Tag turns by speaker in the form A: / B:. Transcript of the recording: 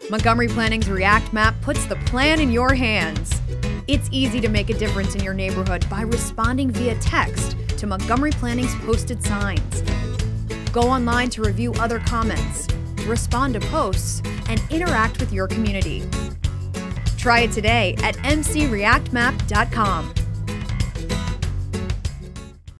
A: Montgomery Planning's ReactMap puts the plan in your hands. It's easy to make a difference in your neighborhood by responding via text to Montgomery Planning's posted signs. Go online to review other comments, respond to posts, and interact with your community. Try it today at mcreactmap.com.